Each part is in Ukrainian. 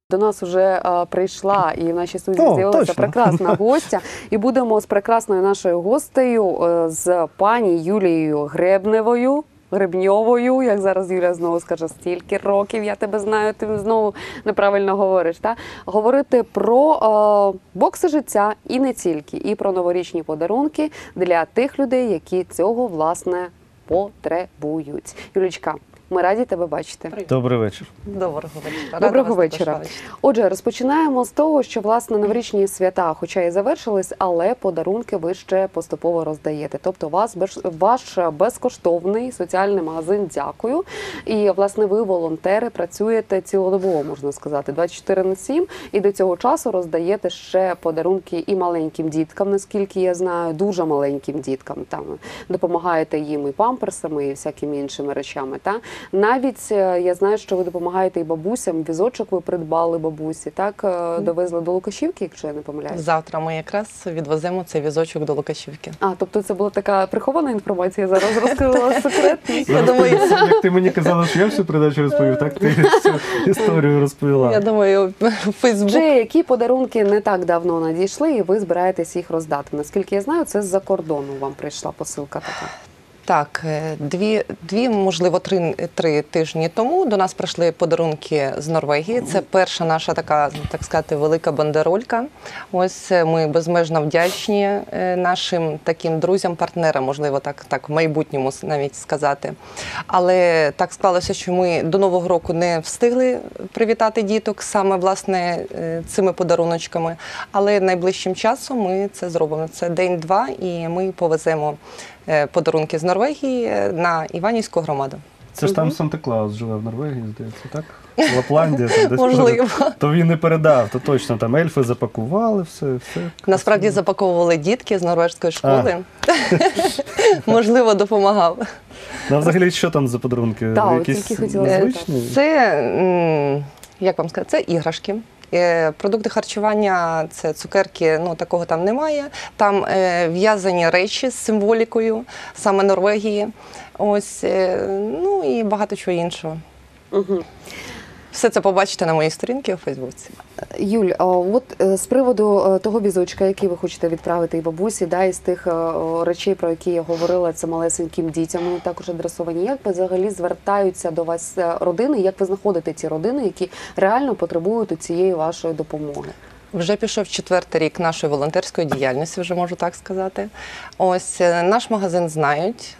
До нас вже прийшла і в нашій студії з'явилася прекрасна гостя. І будемо з прекрасною нашою гостею, з пані Юлією Гребньовою, як зараз Юля знову скаже, стільки років я тебе знаю, ти знову неправильно говориш, та? Говорити про бокси життя і не тільки, і про новорічні подарунки для тих людей, які цього, власне, потребують. Юлічка, ми раді тебе бачити. Добрий вечір. Доброго вечора. Доброго вечора. Отже, розпочинаємо з того, що, власне, новорічні свята, хоча і завершились, але подарунки ви ще поступово роздаєте. Тобто ваш безкоштовний соціальний магазин «Дякую». І, власне, ви, волонтери, працюєте цілодобово, можна сказати, 24/7. І до цього часу роздаєте ще подарунки і маленьким діткам, наскільки я знаю, дуже маленьким діткам. Там допомагаєте їм і памперсами, і всякими іншими речами, та? Навіть я знаю, що ви допомагаєте і бабусям, візочок ви придбали бабусі, так? Довезли до Лукашівки, якщо я не помиляюсь. Завтра ми якраз відвеземо цей візочок до Лукашівки. А, тобто це була така прихована інформація, зараз розкрила секрет? Я думаю, як ти мені казала, що я всю передачу розповів, так ти всю історію розповіла. Я думаю, Фейсбук. Чи які подарунки не так давно надійшли і ви збираєтесь їх роздати? Наскільки я знаю, це з-за кордону вам прийшла посилка така. Так, можливо, три тижні тому до нас прийшли подарунки з Норвегії. Це перша наша така, так сказати, велика бандеролька. Ось ми безмежно вдячні нашим таким друзям, партнерам, можливо, так в майбутньому навіть сказати. Але так склалося, що ми до Нового року не встигли привітати діток саме, власне, цими подаруночками. Але найближчим часом ми це зробимо. Це день-два, і ми повеземо подарунки з Норвегії на Іванівську громаду. Це ж там Санта-Клаус живе в Норвегії, здається, так? Лапландія, там десь. Можливо. То він не передав, то точно там ельфи запакували, все. Насправді запаковували дітки з норвежської школи. Можливо, допомагав. Ну, а взагалі, що там за подарунки? Так, якісь тільки хотіла звичні? Це, як вам сказати, це іграшки. Продукти харчування, це цукерки, ну такого там немає. Там в'язані речі з символікою, саме Норвегії. Ось, ну і багато чого іншого. Угу. Все це побачите на моїй сторінці у Фейсбуці. Юль, от з приводу того візочка, який ви хочете відправити і бабусі, да, із тих речей, про які я говорила, це малесеньким дітям, вони також адресовані. Як взагалі звертаються до вас родини, як ви знаходите ці родини, які реально потребують цієї вашої допомоги? Вже пішов 4-й рік нашої волонтерської діяльності, вже можу так сказати. Ось наш магазин знають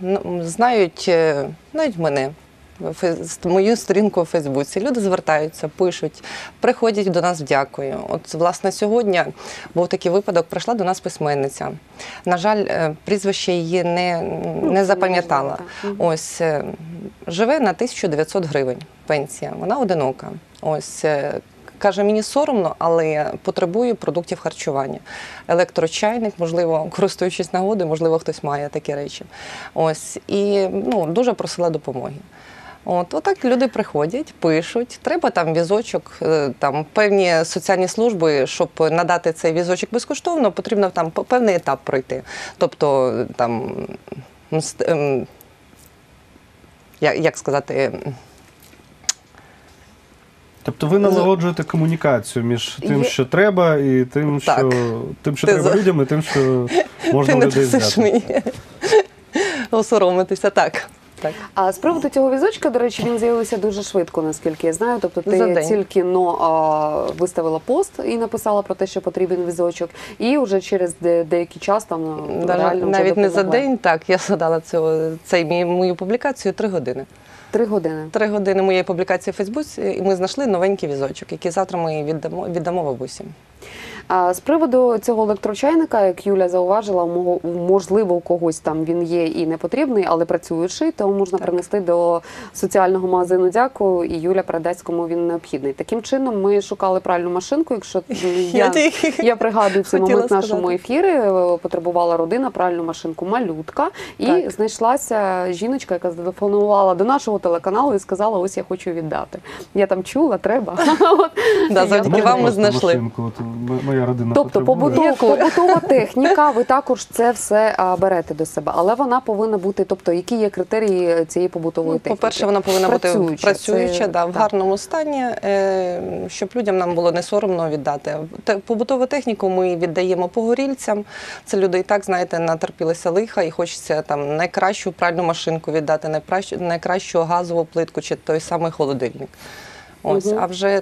навіть мене. Мою сторінку у Фейсбуці. Люди звертаються, пишуть, приходять до нас в «Дякую». От, власне, сьогодні був такий випадок, прийшла до нас письменниця. На жаль, прізвище її не запам'ятала. Ось, живе на 1900 гривень пенсія, вона одинока. Ось, каже, мені соромно, але потребую продуктів харчування. Електрочайник, можливо, користуючись нагодою, можливо, хтось має такі речі. Ось, і дуже просила допомоги. Отак люди приходять, пишуть, треба там візочок, там певні соціальні служби, щоб надати цей візочок безкоштовно, потрібно там певний етап пройти. Тобто, там, як сказати... Тобто ви налагоджуєте комунікацію між тим, що треба, і тим, що треба людям, і тим, що можна людей взяти. Ти не дасиш мені осоромитися, так. А з приводу цього візочка, до речі, він з'явився дуже швидко, наскільки я знаю. Тобто ти тільки виставила пост і написала про те, що потрібен візочок, і вже через деякий час там реально вже навіть не за день, так, я задала мою публікацію 3 години. 3 години? 3 години моєї публікації в Фейсбуці, і ми знайшли новенький візочок, який завтра ми віддамо бабусі. А з приводу цього електрочайника, як Юля зауважила, можливо, у когось там він є і не потрібний, але працюючий, то можна принести до соціального магазину «Дякую», і Юля передасть, кому він необхідний. Таким чином, ми шукали пральну машинку, якщо я пригадую цей момент в нашому ефірі, потребувала родина пральну машинку «Малютка», і знайшлася жіночка, яка зателефонувала до нашого телеканалу і сказала, ось я хочу віддати. Я там чула, треба. Завдяки вам ми знайшли. моя родина Тобто потребує. побутова техніка, ви також це все берете до себе, але вона повинна бути, тобто які є критерії цієї побутової техніки? По-перше, вона повинна бути працююча, Це- в гарному стані, щоб людям нам було не соромно віддати. Побутову техніку ми віддаємо погорільцям. Це люди і так, знаєте, натерпілися лиха і хочеться там найкращу пральну машинку віддати, найкращу газову плитку чи той самий холодильник. Ось, а вже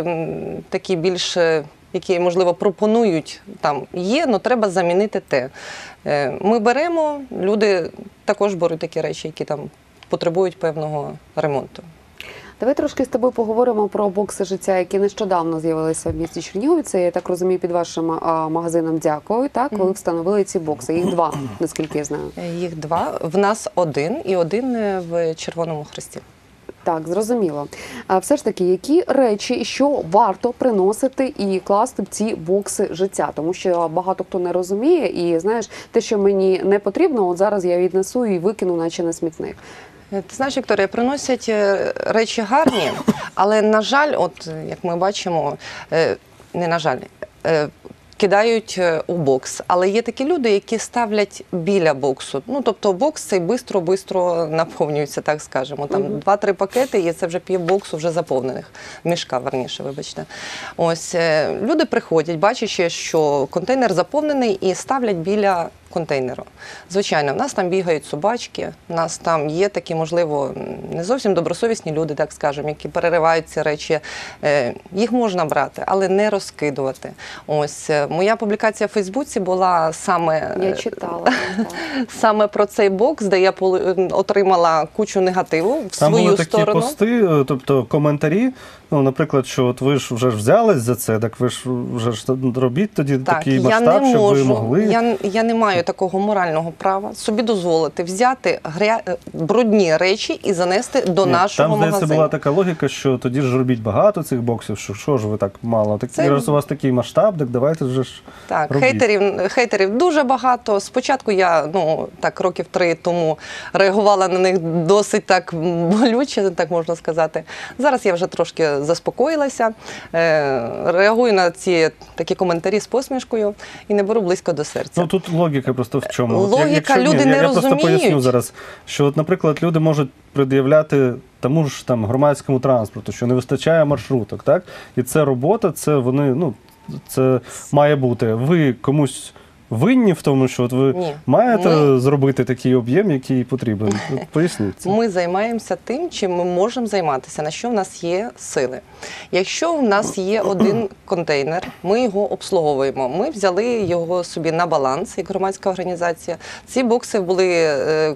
такі більш, які, можливо, пропонують, там є, але треба замінити те. Ми беремо, люди також беруть такі речі, які там потребують певного ремонту. Давай трошки з тобою поговоримо про бокси життя, які нещодавно з'явилися в місті Чернігові. Це, я так розумію, під вашим магазином «Дякую», так? Ви встановили ці бокси. Їх 2, наскільки я знаю. Їх 2. В нас 1 і 1 в Червоному Хресті. Так, зрозуміло. А все ж таки, які речі, що варто приносити і класти в ці бокси життя? Тому що багато хто не розуміє, і знаєш, те, що мені не потрібно, от зараз я віднесу і викину, наче на смітник. Ти знаєш, Вікторія, приносять речі гарні, але, на жаль, от як ми бачимо, не на жаль, кидають у бокс. Але є такі люди, які ставлять біля боксу. Ну, тобто бокс цей бистро наповнюється, так скажемо. Там 2-3 пакети, і це вже півбоксу вже заповнених. Мішка, верніше, вибачте. Ось, люди приходять, бачачи, що контейнер заповнений, і ставлять біля контейнеру. Звичайно, в нас там бігають собачки, в нас там є такі, можливо, не зовсім добросовісні люди, так скажемо, які переривають ці речі. Їх можна брати, але не розкидувати. Ось, моя публікація в Фейсбуці була саме, Я читала. саме про цей бокс, де я отримала кучу негативу в Там свою були такі сторону. пости, тобто коментарі, ну, наприклад, що от ви ж вже ж взялись за це, так ви ж вже ж робіть тоді такий масштаб, щоб ви могли. Я не маю такого морального права собі дозволити взяти брудні речі і занести до нашого Там, здається, магазину. була така логіка, що тоді ж робіть багато цих боксів, що ж ви так мало. Раз у вас такий масштаб, так давайте вже ж Так, робіть. хейтерів дуже багато. Спочатку я, так, років 3 тому реагувала на них досить так болюче, так можна сказати. Зараз я вже трошки заспокоїлася, реагую на ці такі коментарі з посмішкою і не беру близько до серця. Ну тут логіка просто в чому? Логіка, люди не я просто розуміють. поясню зараз, що, от, наприклад, люди можуть пред'являти тому ж там громадському транспорту, що не вистачає маршруток, так? І це робота, це вони, це має бути. Ви комусь винні в тому, що от ви маєте зробити такий об'єм, який потрібен? Поясніть це. Ми займаємося тим, чим ми можемо займатися, на що в нас є сили. Якщо в нас є один контейнер, ми його обслуговуємо. Ми взяли його собі на баланс, як громадська організація. Ці бокси були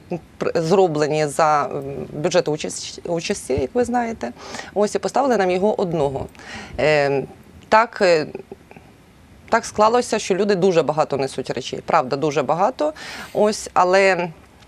зроблені за бюджету участі, як ви знаєте. Ось, і поставили нам його одного. Так склалося, що люди дуже багато несуть речей. Правда, дуже багато. Ось, але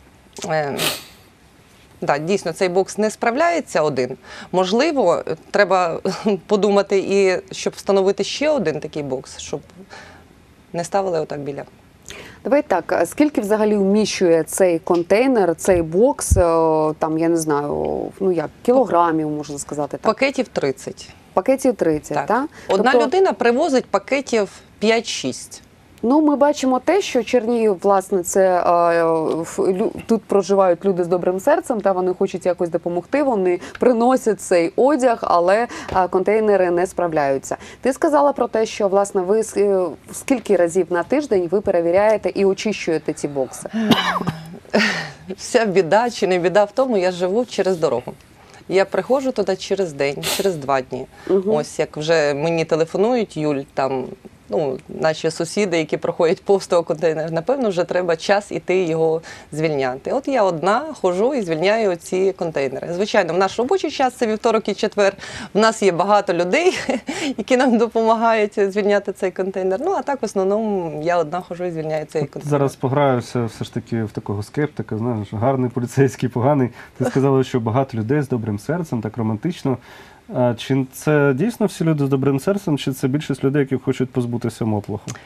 дійсно, цей бокс не справляється один. Можливо, треба подумати, і щоб встановити ще один такий бокс, щоб не ставили отак біля. Давай так, скільки взагалі вміщує цей контейнер, цей бокс, там, я не знаю, кілограмів, можна сказати так? Пакетів 30. Пакетів 30, так? Одна людина привозить пакетів 5-6. Ну, ми бачимо те, що Чернігів, власне, це тут проживають люди з добрим серцем, та вони хочуть якось допомогти, вони приносять цей одяг, але контейнери не справляються. Ти сказала про те, що, власне, ви скільки разів на тиждень ви перевіряєте і очищуєте ці бокси? Вся біда чи не біда в тому, я живу через дорогу. Я приходжу туди через день, через 2 дні. Ось, як вже мені телефонують, Юль, там, наші сусіди, які проходять повз того контейнера, напевно, вже треба час іти його звільняти. От я одна ходжу і звільняю ці контейнери. Звичайно, в наш робочий час, це вівторок і четвер, в нас є багато людей, які нам допомагають звільняти цей контейнер. Ну, а так, в основному, я одна ходжу і звільняю цей контейнер. Зараз пограюся все ж таки в такого скептика, знаєш, гарний поліцейський, поганий. Ти сказала, що багато людей з добрим серцем, так романтично. Чи це дійсно всі люди з добрим серцем, чи це більшість людей, які хочуть позбутися моплоху?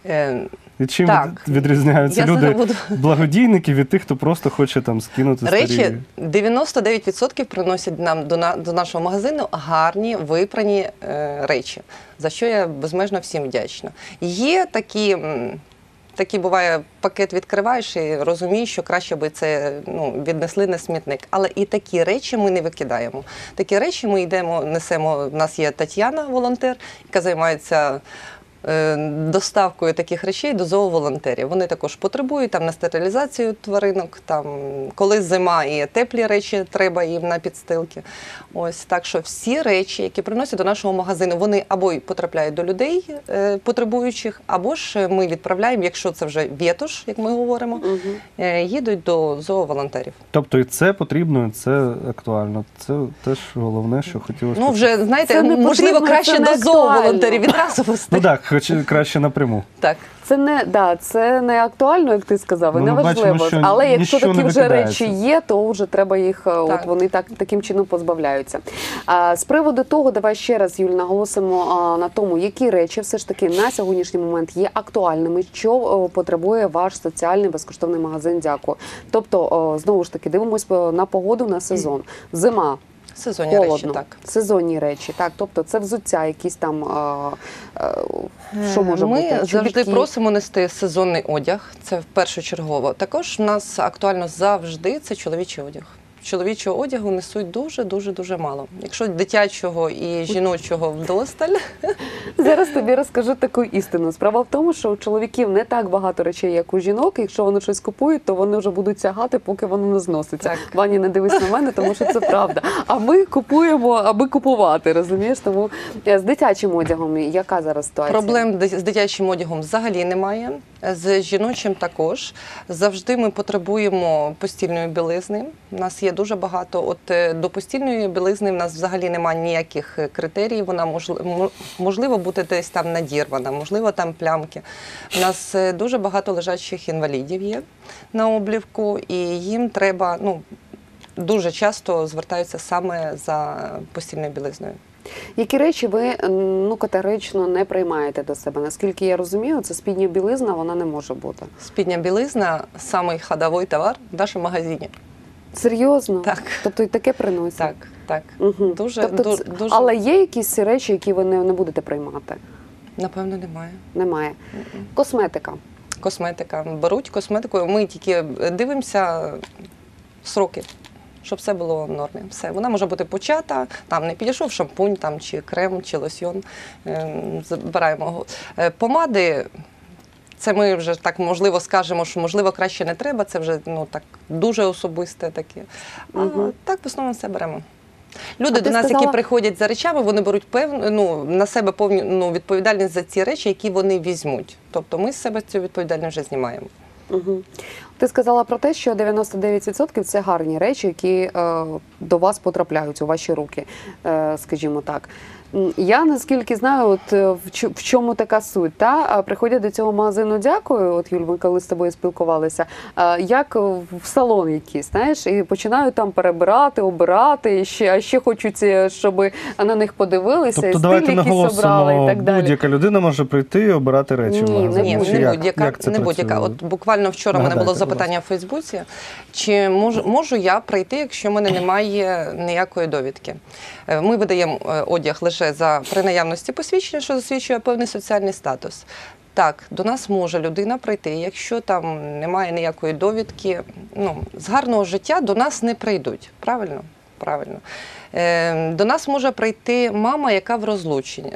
І чим Так. відрізняються Я люди, зараз буду- благодійники, від тих, хто просто хоче там скинути Речі старі? 99% приносять нам до нашого магазину гарні, випрані речі, за що я безмежно всім вдячна. Є такі буває, пакет відкриваєш і розумієш, що краще би це віднесли на смітник. Але і такі речі ми не викидаємо. Такі речі ми несемо. У нас є Тетяна, волонтер, яка займається доставкою таких речей до зооволонтерів. Вони також потребують там на стерилізацію тваринок, там коли зима і теплі речі треба їм на підстилки. Ось так що всі речі, які приносять до нашого магазину, вони або й потрапляють до людей потребуючих, або ж ми відправляємо, якщо це вже вєтош, як ми говоримо, їдуть до зооволонтерів. Тобто і це потрібно, і це актуально. Це теж головне, що хотілося. Ну вже, знаєте, Це не можливо, потрібно, краще це не до зооволонтерів актуально. відразу вести. Ну так, хоч краще напряму. Так. Це не актуально, як ти сказав, і Ну, не ми важливо. бачимо, що Але якщо нічого такі не вже викидається. речі є, то вже треба їх, от вони таким чином позбавляються. З приводу того, давай ще раз, Юль, наголосимо на тому, які речі все ж таки на сьогоднішній момент є актуальними, що потребує ваш соціальний безкоштовний магазин «Дякую». Тобто, знову ж таки, дивимося на погоду, на сезон. Зима. Сезонні Холодно. речі, так. Сезонні речі, так. Тобто це взуття, якісь там, що може Ми бути? завжди Чобітки. просимо нести сезонний одяг, це першочергово. Також в нас актуально завжди це чоловічий одяг. Чоловічого одягу несуть дуже мало. Якщо дитячого і жіночого вдосталь, Зараз тобі розкажу таку істину. Справа в тому, що у чоловіків не так багато речей, як у жінок. Якщо вони щось купують, то вони вже будуть тягати, поки воно не зноситься. Так. Ваня, не дивись на мене, тому що це правда. А ми купуємо, аби купувати, розумієш? Тому з дитячим одягом яка зараз ситуація? проблем з дитячим одягом взагалі немає. З жіночим також. Завжди ми потребуємо постільної білизни. У нас є дуже багато. До постільної білизни в нас взагалі немає ніяких критеріїв. Вона можливо бути десь там надірвана, можливо там плямки. У нас дуже багато лежачих інвалідів є на облівку, і їм треба, дуже часто звертаються саме за постільною білизною. Які речі ви категорично не приймаєте до себе? Наскільки я розумію, це спідня білизна, вона не може бути. Спідня білизна – самий ходовий товар в нашому магазині. Серйозно? Так. Тобто і таке приносять? Так. Угу. Дуже. Але є якісь речі, які ви не будете приймати? Напевно, немає. Немає. Косметика. Косметика. Беруть косметику, ми тільки дивимося сроки, щоб все було в нормі. Все. Вона може бути почата, там не підійшов шампунь, там, чи крем, чи лосьйон. Забираємо. Помади, це ми вже так, можливо, скажемо, що, можливо, краще не треба, це вже так дуже особисте таке. А так, в основному все беремо. Люди до нас, які приходять за речами, вони беруть на себе повну відповідальність за ці речі, які вони візьмуть. Тобто ми з себе цю відповідальність вже знімаємо. Угу. Ти сказала про те, що 99% – це гарні речі, які до вас потрапляють у ваші руки, скажімо так. Я, наскільки знаю, в чому така суть, приходять до цього магазину «Дякую», от, Юль, ми коли з тобою спілкувалися, як в салон якийсь, знаєш, і починають там перебирати, обирати, а ще хочуть, щоб на них подивилися, тобто, і стиль якийсь обрали і так далі. Будь-яка людина може прийти і обирати речі в магазині? Не будь-яка. От буквально вчора в мене було запитання в Фейсбуці, чи можу я прийти, якщо в мене немає ніякої довідки. Ми видаємо одяг лише при наявності посвідчення, що засвідчує певний соціальний статус. Так, до нас може людина прийти, якщо там немає ніякої довідки, з гарного життя до нас не прийдуть. Правильно? Правильно. До нас може прийти мама, яка в розлученні.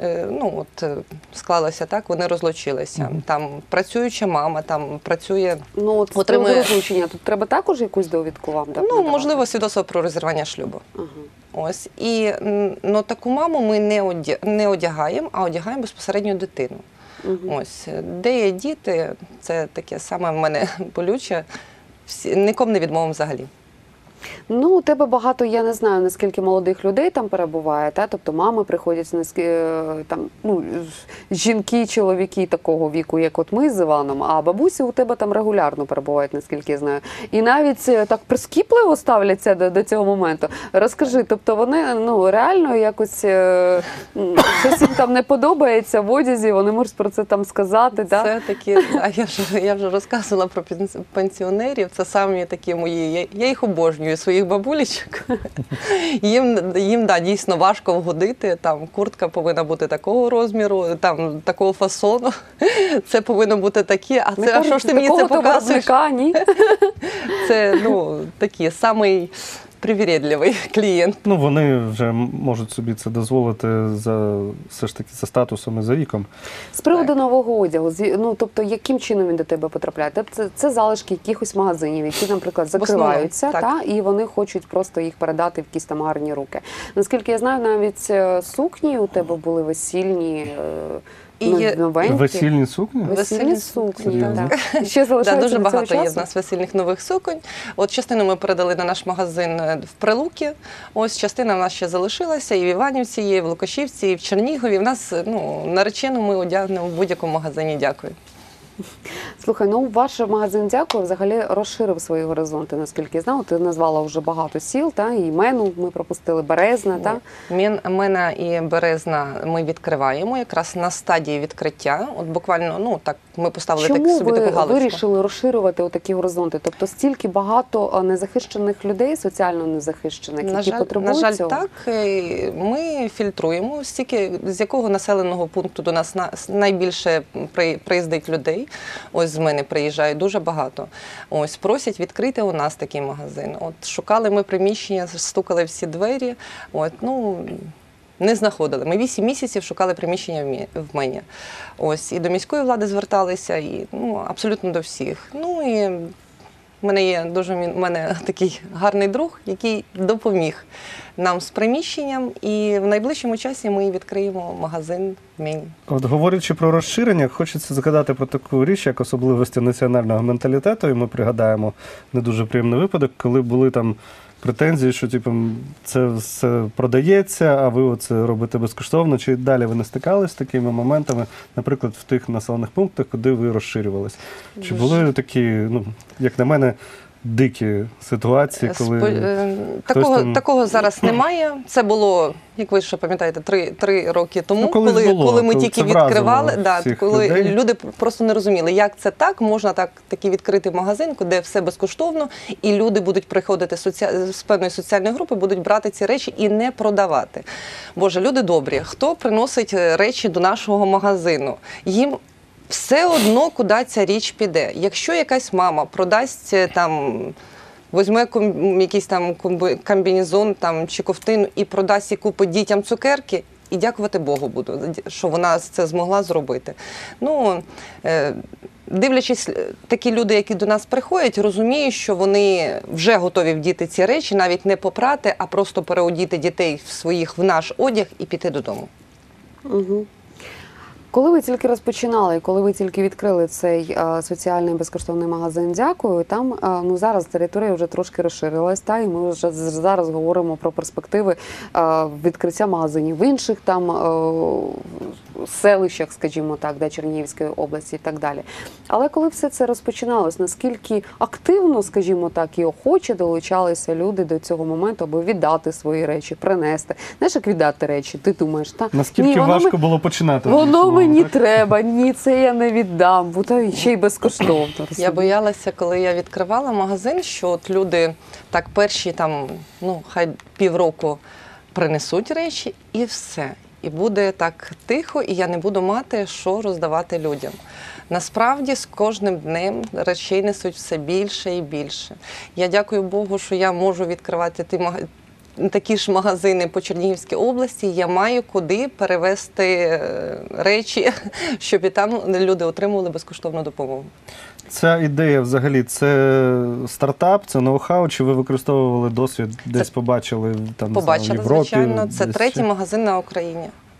Склалося так, вони розлучилися. Там працююча мама, там працює, отримує розлучення. Тут треба також якусь довідку вам дати? Можливо, свідоцтво про розірвання шлюбу. Ось. І таку маму ми не одягаємо, а одягаємо безпосередньо дитину. Ось. Де є діти, це таке саме в мене болюче, нікому не відмовимо взагалі. Ну, у тебе багато, я не знаю, наскільки молодих людей там перебуває, та? Тобто мами приходять, там, ну, жінки, чоловіки такого віку, як от ми з Іваном, а бабусі у тебе там регулярно перебувають, наскільки я знаю. І навіть так прискіпливо ставляться до цього моменту. Розкажи, тобто вони, ну, реально якось щось їм там не подобається в одязі, вони можуть про це там сказати, так? Це такі, я вже розказувала про пенсіонерів, це самі такі мої, я їх обожнюю, своїх бабулечок. Їм да, дійсно важко вгодити, там куртка повинна бути такого розміру, там такого фасону, це повинно бути таке, а це, а що ж ти мені це показуєш? Ні? Це, ну, такий самий привередливий клієнт. Ну, вони вже можуть собі це дозволити все ж таки за статусом і за віком. З приводу нового одягу, ну, тобто, яким чином він до тебе потрапляє? Тобто, це залишки якихось магазинів, які, наприклад, закриваються, та, і вони хочуть просто їх передати в якісь там гарні руки. Наскільки я знаю, навіть сукні у тебе були весільні, новенькі. Весільні сукні? Весільні сукні, Серйозно? так. Ще залишається дуже до цього багато є в часу? нас весільних нових суконь. От частину ми передали на наш магазин в Прилуки. Ось частина в нас ще залишилася і в Іванівці, є, і в Лукашівці, і в Чернігові. В нас, ну, наречену ми одягнемо в будь-якому магазині. Дякую. Слухай, ну ваш магазин «Дякую» взагалі розширив свої горизонти, наскільки я знаю. Ти назвала вже багато сіл, та, і Мену ми пропустили, Березна, та? Мена і Березна ми відкриваємо якраз на стадії відкриття. От буквально, ну так, ми поставили собі таку галочку. Чому ви вирішили розширювати отакі горизонти? Тобто стільки багато незахищених людей, соціально незахищених, які потребують на жаль, цього? так. Ми фільтруємо, стільки, з якого населеного пункту до нас найбільше приїздить людей. Ось з мене приїжджає дуже багато. Ось просять відкрити у нас такий магазин. От шукали ми приміщення, стукали всі двері. От, ну, не знаходили. Ми 8 місяців шукали приміщення в Мені. Ось, і до міської влади зверталися, і, ну, абсолютно до всіх. Ну, і в мене такий гарний друг, який допоміг нам з приміщенням, і в найближчому часі ми відкриємо магазин в Мені. От говорячи про розширення, хочеться згадати про таку річ, як особливості національного менталітету, і ми пригадаємо не дуже приємний випадок, коли були там претензії, що типу, це все продається, а ви оце робите безкоштовно. Чи далі ви не стикалися з такими моментами, наприклад, в тих населених пунктах, куди ви розширювалися? Чи були такі, ну, як на мене, дикі ситуації, коли Такого зараз немає. Це було, як ви ще пам'ятаєте, 3 роки тому, коли ми тільки відкривали, коли люди просто не розуміли, як це так, можна такий відкрити магазин, де все безкоштовно, і люди будуть приходити з певної соціальної групи, будуть брати ці речі і не продавати. Боже, люди добрі, хто приносить речі до нашого магазину? Їм все одно, куди ця річ піде. Якщо якась мама продасть там, візьме якийсь там комбінезон там, чи ковтину і продасть і купить дітям цукерки, і дякувати Богу буду, що вона це змогла зробити. Ну, дивлячись, такі люди, які до нас приходять, розуміють, що вони вже готові вдіти ці речі, навіть не попрати, а просто переодіти дітей в наш одяг і піти додому. Угу. Коли ви тільки розпочинали, коли ви тільки відкрили цей соціальний безкоштовний магазин «Дякую», там, ну, зараз територія вже трошки розширилась, та, і ми вже зараз говоримо про перспективи відкриття магазинів в інших там селищах, скажімо так, де Чернігівської області і так далі. Але коли все це розпочиналось, наскільки активно, скажімо так, і охоче долучалися люди до цього моменту, аби віддати свої речі, принести. Знаєш, як віддати речі? Ти думаєш, так? Наскільки важко було починати? Воно мені треба, ні, це я не віддам, бо то ще й безкоштовно. Я боялася, коли я відкривала магазин, що от люди так перші там, ну, хай півроку принесуть речі і все. І буде так тихо, і я не буду мати, що роздавати людям. Насправді, з кожним днем речей несуть все більше і більше. Я дякую Богу, що я можу відкривати такі ж магазини по Чернігівській області. Я маю куди перевезти речі, щоб і там люди отримували безкоштовну допомогу. Ця ідея взагалі, це стартап, це ноу-хау, чи ви використовували досвід, десь побачили там, Побачили, в Європі? звичайно. Це третій магазин на Україні. Так.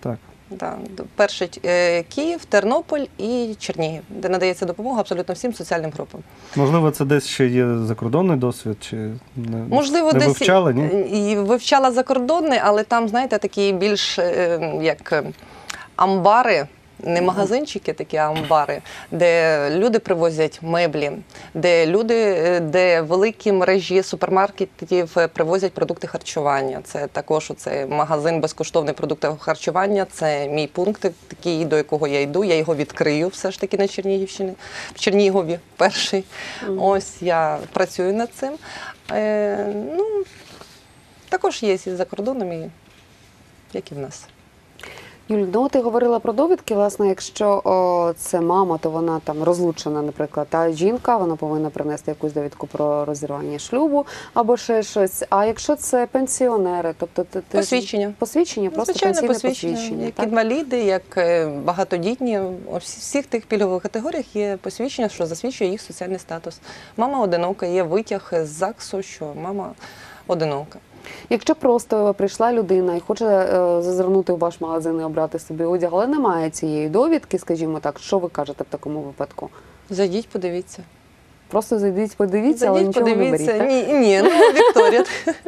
Да. Перший Київ, Тернопіль і Чернігів, де надається допомога абсолютно всім соціальним групам. Можливо, це десь ще є закордонний досвід, чи Можливо, не десь вивчали, ні? і вивчала закордонний, але там, знаєте, такі більш як амбари, не магазинчики такі, а амбари, де люди привозять меблі, де великі мережі супермаркетів привозять продукти харчування. Це також оцей магазин безкоштовних продуктів харчування. Це мій пункт, такий, до якого я йду. Я його відкрию все ж таки на Чернігівщині, в Чернігові перший. Ось я працюю над цим. Ну, також є і за кордоном, як і в нас. Юль, ну ти говорила про довідки, власне, якщо це мама, то вона там розлучена, наприклад, та жінка, вона повинна принести якусь довідку про розірвання шлюбу або ще щось. А якщо це пенсіонери, тобто ти Посвідчення. Посвідчення, просто Звичайне пенсійне посвідчення, як так? інваліди, як багатодітні. У всіх тих пільгових категоріях є посвідчення, що засвідчує їх соціальний статус. Мама одинока, є витяг з ЗАГСу, що мама одинока. Якщо просто прийшла людина і хоче зазирнути у ваш магазин і обрати собі одяг, але немає цієї довідки, скажімо так, що ви кажете в такому випадку? Зайдіть, подивіться. Просто зайдіть, подивіться, але нічого не беріть. Так? Ні, ну Вікторія.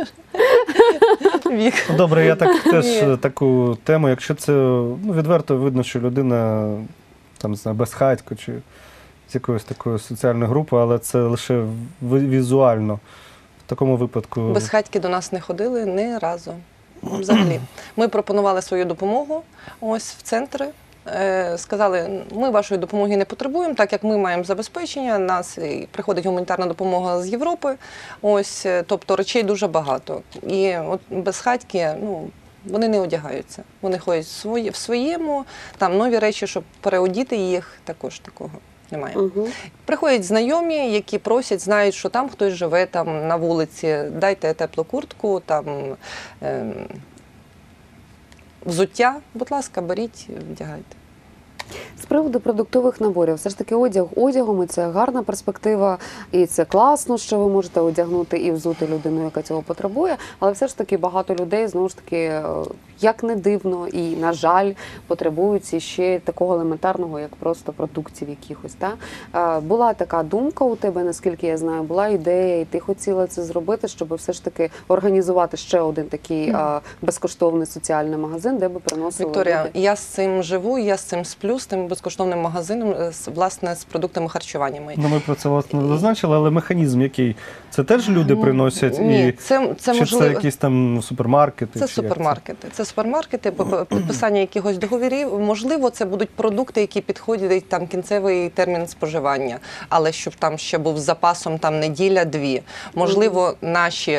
Вік. Добре, я теж таку тему, якщо це відверто видно, що людина там, не знаю, безхатько чи з якоїсь такої соціальної групи, але це лише візуально. В такому випадку... Безхатьки до нас не ходили ні разу. Взагалі. Ми пропонували свою допомогу ось в центри. Сказали, ми вашої допомоги не потребуємо, так як ми маємо забезпечення, нас приходить гуманітарна допомога з Європи, ось, тобто речей дуже багато. І от безхатьки, вони не одягаються. Вони ходять в своєму, там нові речі, щоб переодіти їх, також такого немає. Угу. Приходять знайомі, які просять, знають, що там хтось живе там на вулиці, дайте теплу куртку, там взуття, будь ласка, беріть, вдягайте. З приводу продуктових наборів, все ж таки одяг одягом, і це гарна перспектива, і це класно, що ви можете одягнути і взути людину, яка цього потребує, але все ж таки багато людей, знову ж таки, як не дивно, і, на жаль, потребують ще такого елементарного, як просто продуктів якихось. Та? Була така думка у тебе, наскільки я знаю, була ідея, і ти хотіла це зробити, щоб все ж таки організувати ще один такий безкоштовний соціальний магазин, де би приносили Вікторія, люди. я з цим живу, я з цим сплю, з тим безкоштовним магазином, власне, з продуктами харчування. Ми про це власне зазначили, але механізм який? Це теж люди приносять? Ні, це можливо. Чи це якісь там супермаркети? Це супермаркети. Це супермаркети, підписання якихось договорів. Можливо, це будуть продукти, які підходять там кінцевий термін споживання, але щоб там ще був з запасом там неділя-дві. Можливо, наші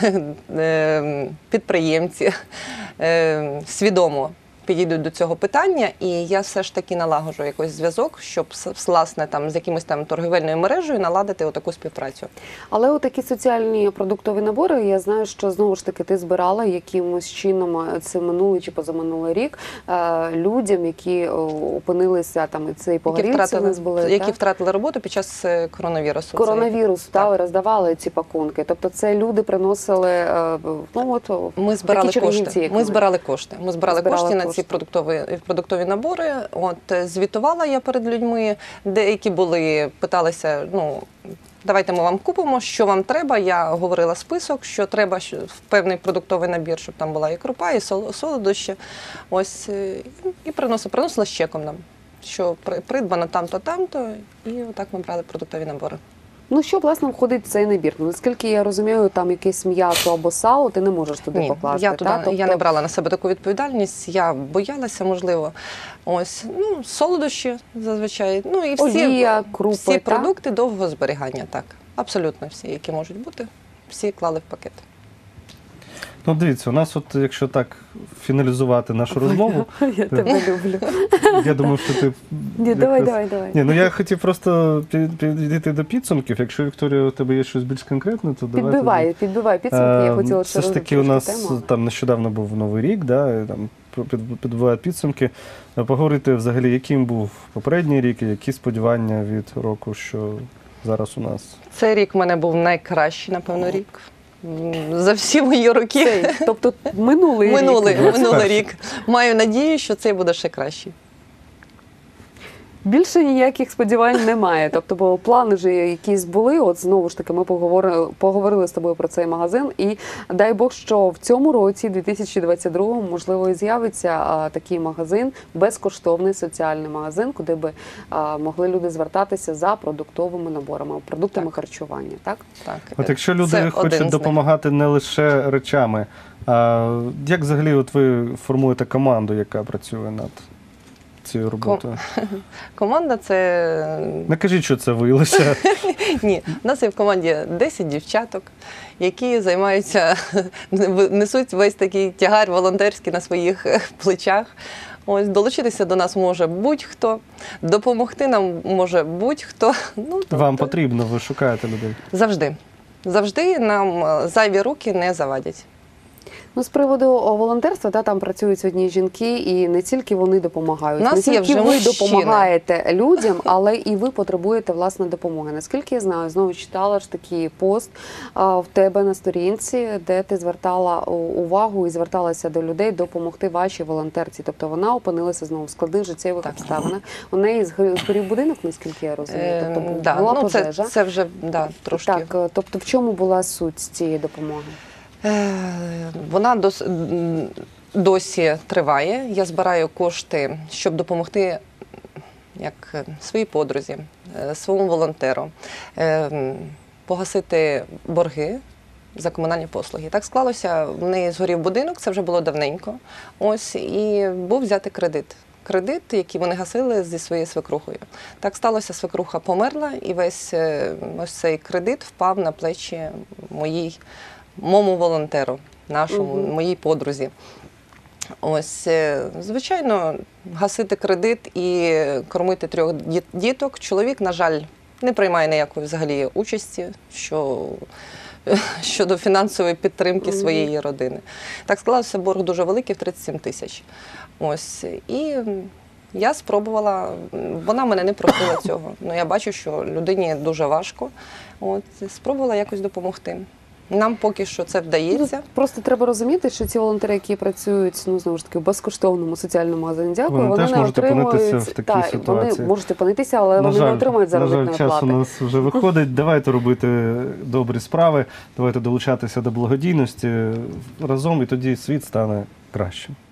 підприємці свідомо підійдуть до цього питання, і я все ж таки налагоджу якийсь зв'язок, щоб, власне, там з якимось там торгівельною мережею наладити отаку співпрацю. Але отакі соціальні продуктові набори, я знаю, що знову ж таки ти збирала якимось чином це минулий чи позаминулий рік людям, які опинилися там, і цей погорільці у нас були, які втратили роботу під час коронавірусу. Коронавірус, та, роздавали ці пакунки. Тобто це люди приносили, ми збирали такі кошти. чернігівці, як Ми збирали кошти. Ми збирали кошти на ці продуктові набори. От, звітувала я перед людьми, деякі були, питалися, давайте ми вам купимо, що вам треба. Я говорила список, що треба в певний продуктовий набір, щоб там була і крупа, і солодощі. Ось, і приносила з чеком нам, що придбано там-то, там-то, і отак ми брали продуктові набори. Ну, що, власне, входить в цей набір? Наскільки я розумію, там якесь м'ясо або сало, ти не можеш туди покласти. Я не брала на себе таку відповідальність, я боялася, можливо. Ось, солодощі зазвичай, і олія, крупи, всі продукти довгого зберігання, так. Абсолютно всі, які можуть бути, всі клали в пакет. Дивіться, у нас якщо так фіналізувати нашу розмову... Я тебе люблю. Я думав, що ти... Ні, давай. Ні, я хотів просто підійти до підсумків. Якщо, Вікторія, у тебе є щось більш конкретне, то давайте... Підбивай підсумки, я хотіла ще все ж таки у нас там нещодавно був Новий рік, да, там підбивають підсумки. Поговорити взагалі, яким був попередній рік і які сподівання від року, що зараз у нас? Цей рік в мене був найкращий, напевно, рік. За всі мої роки, Тобто минулий рік. минулий рік, маю надію, що цей буде ще кращий. Більше ніяких сподівань немає. Тобто, бо плани ж якісь були. От знову ж таки, ми поговорили з тобою про цей магазин. І дай Бог, що в цьому році, 2022, можливо, і з'явиться такий магазин, безкоштовний соціальний магазин, куди би могли люди звертатися за продуктовими наборами, продуктами харчування. Так? Так. От якщо Це люди один хочуть з них. допомагати не лише речами, а як взагалі от ви формуєте команду, яка працює над цією роботою? Команда це Не кажіть, що це ви лише. ні, у нас є в команді 10 дівчаток, які займаються, несуть весь такий тягар волонтерський на своїх плечах. Ось долучитися до нас може будь-хто, допомогти нам може будь-хто. Ну, тобто, Вам потрібно, ви шукаєте людей. завжди. Завжди нам зайві руки не завадять. Ну, з приводу волонтерства, там працюють одні жінки, і не тільки вони допомагають. У нас не є тільки вже ви мужчини. допомагаєте людям, але і ви потребуєте, власне, допомоги. Наскільки я знаю, знову читала ж такий пост в тебе на сторінці, де ти звертала увагу і зверталася до людей допомогти вашій волонтерці. Тобто вона опинилася знову в складних життєвих обставинах. У неї згорів будинок, наскільки я розумію. Тобто була пожежа. Це вже трошки. Так, тобто в чому була суть цієї допомоги? Вона досі триває. Я збираю кошти, щоб допомогти як своїй подрузі, своєму волонтеру, погасити борги за комунальні послуги. Так склалося, в неї згорів будинок, це вже було давненько. Ось, і був взятий кредит. Кредит, який вони гасили зі своєю свекрухою. Так сталося, свекруха померла, і весь ось цей кредит впав на плечі моєму волонтеру, моїй подрузі. Ось, звичайно, гасити кредит і кормити 3 діток. Чоловік, на жаль, не приймає ніякої взагалі участі щодо фінансової підтримки своєї родини. Так склався борг дуже великий, в 37 тисяч. Ось, і я спробувала, вона мене не просила цього. Ну, я бачу, що людині дуже важко. От, спробувала якось допомогти. Нам поки що це вдається. Просто треба розуміти, що ці волонтери, які працюють, знову ж таки, в безкоштовному соціальному магазині «Дякую», Вони теж не можуть отримують... опинитися в такій ситуації. Вони можуть опинитися, але вони не отримують заробітної плати. На жаль, час у нас вже виходить. Давайте робити добрі справи, давайте долучатися до благодійності разом, і тоді світ стане кращим.